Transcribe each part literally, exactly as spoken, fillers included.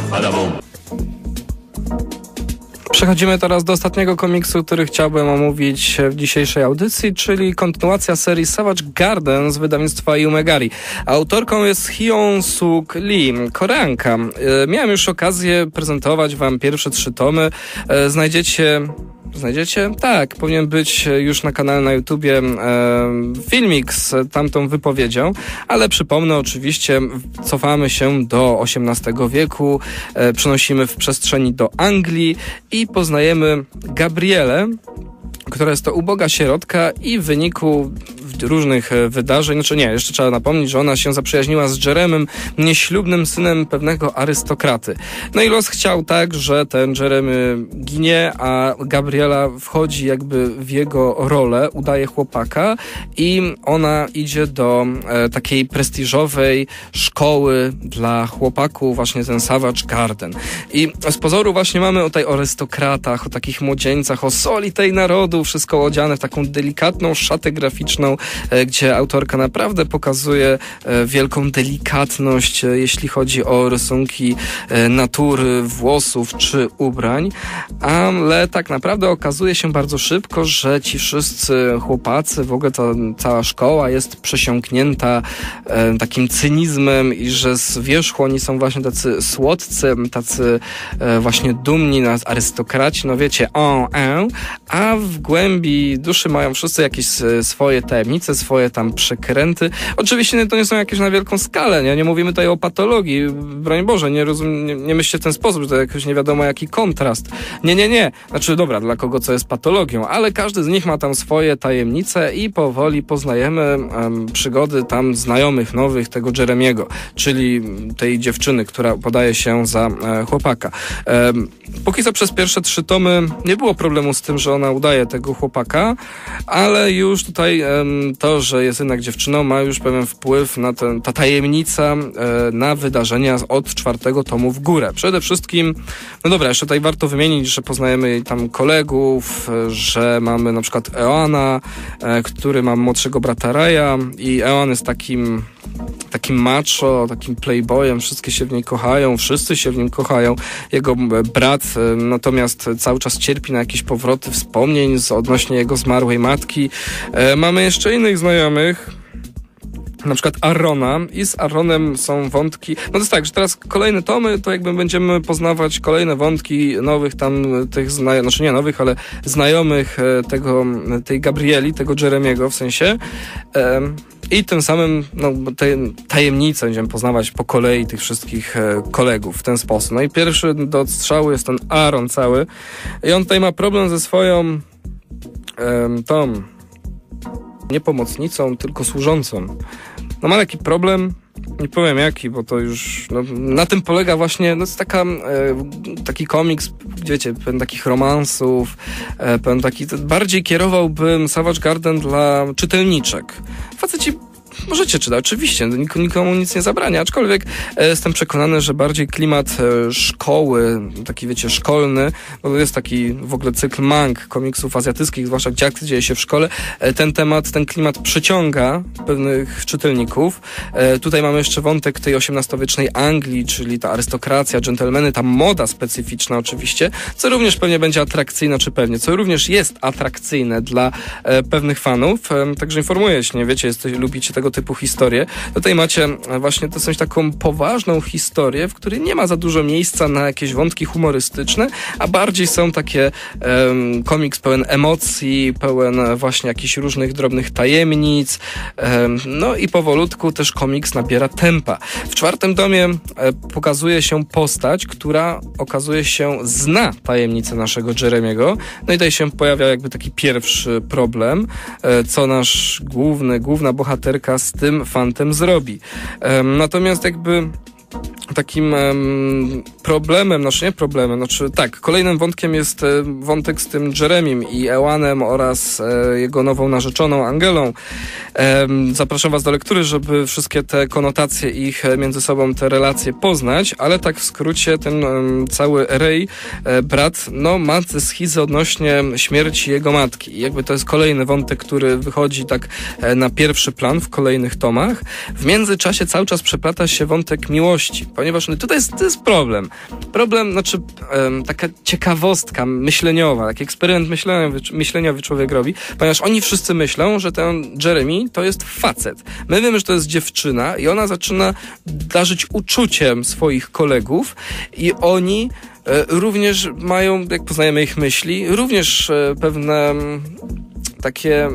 Przechodzimy teraz do ostatniego komiksu, który chciałbym omówić w dzisiejszej audycji, czyli kontynuacja serii Savage Garden z wydawnictwa Yumegari. Autorką jest Hyun-Suk Lee, Koreanka. Miałem już okazję prezentować wam pierwsze trzy tomy. Znajdziecie... Znajdziecie? Tak, powinien być już na kanale na YouTubie e, filmik z tamtą wypowiedzią, ale przypomnę oczywiście, cofamy się do osiemnastego wieku, e, przenosimy w przestrzeni do Anglii i poznajemy Gabrielę, która jest to uboga sierotka i w wyniku różnych wydarzeń, znaczy nie, jeszcze trzeba napomnieć, że ona się zaprzyjaźniła z Jeremym, nieślubnym synem pewnego arystokraty. No i los chciał tak, że ten Jeremy ginie, a Gabriela wchodzi jakby w jego rolę, udaje chłopaka i ona idzie do e, takiej prestiżowej szkoły dla chłopaków, właśnie ten Savage Garden. I z pozoru właśnie mamy tutaj o arystokratach, o takich młodzieńcach, o soli tej narodu, wszystko odziane w taką delikatną szatę graficzną, gdzie autorka naprawdę pokazuje wielką delikatność, jeśli chodzi o rysunki natury, włosów czy ubrań, ale tak naprawdę okazuje się bardzo szybko, że ci wszyscy chłopacy, w ogóle ta cała szkoła jest przesiąknięta takim cynizmem i że z wierzchu oni są właśnie tacy słodcy, tacy właśnie dumni, arystokraci, no wiecie, on, en, a w głębi duszy mają wszyscy jakieś swoje tajemnice, swoje tam przekręty. Oczywiście to nie są jakieś na wielką skalę, nie? Nie mówimy tutaj o patologii, broń Boże, nie, rozum, nie, nie myślcie w ten sposób, że to jakoś nie wiadomo jaki kontrast. Nie, nie, nie. Znaczy dobra, dla kogo co jest patologią, ale każdy z nich ma tam swoje tajemnice i powoli poznajemy um, przygody tam znajomych, nowych tego Jeremiego, czyli tej dziewczyny, która podaje się za e, chłopaka. E, póki co przez pierwsze trzy tomy nie było problemu z tym, że ona udaje tego chłopaka, ale już tutaj e, to, że jest jednak dziewczyną, ma już pewien wpływ na ten, ta tajemnica e, na wydarzenia od czwartego tomu w górę. Przede wszystkim, no dobra, jeszcze tutaj warto wymienić, że poznajemy tam kolegów, e, że mamy na przykład Eona, e, który ma młodszego brata Raya i Eon jest takim takim macho, takim playboyem, wszystkie się w niej kochają, wszyscy się w nim kochają. Jego brat e, natomiast cały czas cierpi na jakieś powroty wspomnień z odnośnie jego zmarłej matki. E, mamy jeszcze innych znajomych, na przykład Arona i z Aronem są wątki, no to jest tak, że teraz kolejne tomy, to jakby będziemy poznawać kolejne wątki nowych tam tych znajomych, znaczy nie nowych, ale znajomych tego, tej Gabrieli, tego Jeremiego w sensie. Um, I tym samym no, te tajemnice będziemy poznawać po kolei tych wszystkich e, kolegów w ten sposób. No i pierwszy do odstrzału jest ten Aaron cały i on tutaj ma problem ze swoją e, tą nie pomocnicą, tylko służącą. No ma taki problem, nie powiem jaki, bo to już no, na tym polega właśnie, no jest taka, e, taki komiks, wiecie, pełen takich romansów, e, pełen taki, bardziej kierowałbym Savage Garden dla czytelniczek. Faceci możecie czytać, oczywiście, nikomu nic nie zabrania, aczkolwiek e, jestem przekonany, że bardziej klimat e, szkoły, taki wiecie, szkolny, bo to jest taki w ogóle cykl mang komiksów azjatyckich, zwłaszcza gdzie akcja dzieje się w szkole, e, ten temat, ten klimat przyciąga pewnych czytelników. E, tutaj mamy jeszcze wątek tej osiemnastowiecznej Anglii, czyli ta arystokracja, dżentelmeny, ta moda specyficzna oczywiście, co również pewnie będzie atrakcyjne, czy pewnie, co również jest atrakcyjne dla e, pewnych fanów, e, także informuję się, nie wiecie, jesteś, lubicie tego typu historie. Tutaj macie właśnie dosyć taką poważną historię, w której nie ma za dużo miejsca na jakieś wątki humorystyczne, a bardziej są takie um, komiks pełen emocji, pełen właśnie jakichś różnych drobnych tajemnic. Um, no i powolutku też komiks nabiera tempa. W czwartym tomie e, pokazuje się postać, która okazuje się zna tajemnicę naszego Jeremiego. No i tutaj się pojawia jakby taki pierwszy problem, e, co nasz główny, główna bohaterka z tym fantem zrobi. Um, natomiast jakby takim um, problemem, znaczy nie problemem, znaczy tak, kolejnym wątkiem jest e, wątek z tym Jeremim i Ewanem oraz e, jego nową narzeczoną Angelą. E, zapraszam was do lektury, żeby wszystkie te konotacje ich e, między sobą, te relacje poznać, ale tak w skrócie ten e, cały Ray, e, brat, no ma schizę odnośnie śmierci jego matki. I jakby to jest kolejny wątek, który wychodzi tak e, na pierwszy plan w kolejnych tomach. W międzyczasie cały czas przeplata się wątek miłości, ponieważ ponieważ no, tutaj jest, to jest problem. Problem, znaczy um, taka ciekawostka myśleniowa, taki eksperyment myśleniowy, myśleniowy człowiek robi, ponieważ oni wszyscy myślą, że ten Jeremy to jest facet. My wiemy, że to jest dziewczyna i ona zaczyna darzyć uczuciem swoich kolegów i oni e, również mają, jak poznajemy ich myśli, również e, pewne m, takie...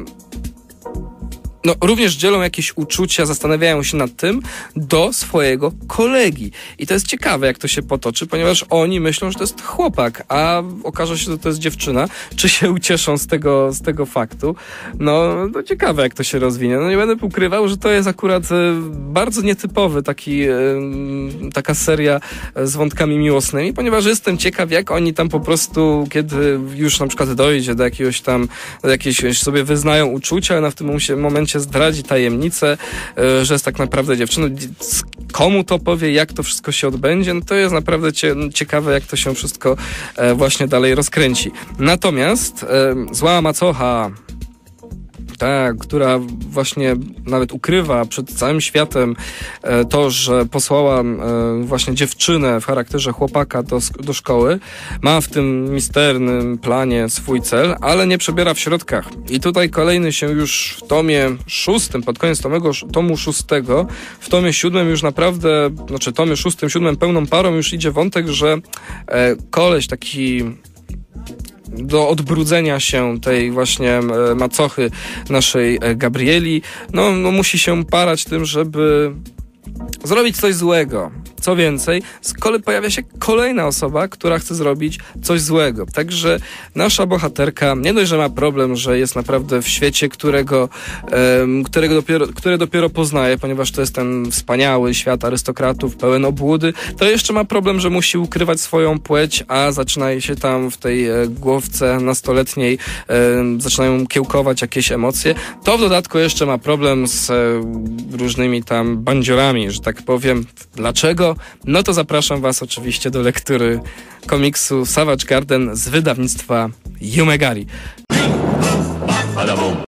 No, również dzielą jakieś uczucia, zastanawiają się nad tym do swojego kolegi. I to jest ciekawe, jak to się potoczy, ponieważ oni myślą, że to jest chłopak, a okaże się, że to jest dziewczyna. Czy się ucieszą z tego, z tego faktu? No, no ciekawe, jak to się rozwinie. No nie będę ukrywał, że to jest akurat e, bardzo nietypowy taki, e, taka seria z wątkami miłosnymi, ponieważ jestem ciekaw, jak oni tam po prostu, kiedy już na przykład dojdzie do jakiegoś tam, do jakiejś sobie wyznają uczucia, a w tym momencie zdradzi tajemnicę, że jest tak naprawdę dziewczyną. Komu to powie, jak to wszystko się odbędzie, no to jest naprawdę cie, ciekawe, jak to się wszystko właśnie dalej rozkręci. Natomiast zła macocha, ta, która właśnie nawet ukrywa przed całym światem e, to, że posłała e, właśnie dziewczynę w charakterze chłopaka do, do szkoły, ma w tym misternym planie swój cel, ale nie przebiera w środkach. I tutaj kolejny się już w tomie szóstym, pod koniec tomego, tomu szóstego, w tomie siódmym już naprawdę, znaczy tomie szóstym, siódmym pełną parą już idzie wątek, że e, koleś taki do odbrudzenia się tej właśnie macochy naszej Gabrieli, no, no musi się parać tym, żeby zrobić coś złego. Co więcej, z kolei pojawia się kolejna osoba, która chce zrobić coś złego. Także nasza bohaterka nie dość, że ma problem, że jest naprawdę w świecie, którego, um, którego dopiero, które dopiero poznaje, ponieważ to jest ten wspaniały świat arystokratów, pełen obłudy, to jeszcze ma problem, że musi ukrywać swoją płeć, a zaczyna się tam w tej e, głowce nastoletniej e, zaczynają kiełkować jakieś emocje. To w dodatku jeszcze ma problem z e, różnymi tam bandziorami, że tak powiem. Dlaczego? No to zapraszam was oczywiście do lektury komiksu Savage Garden z wydawnictwa Yumegari.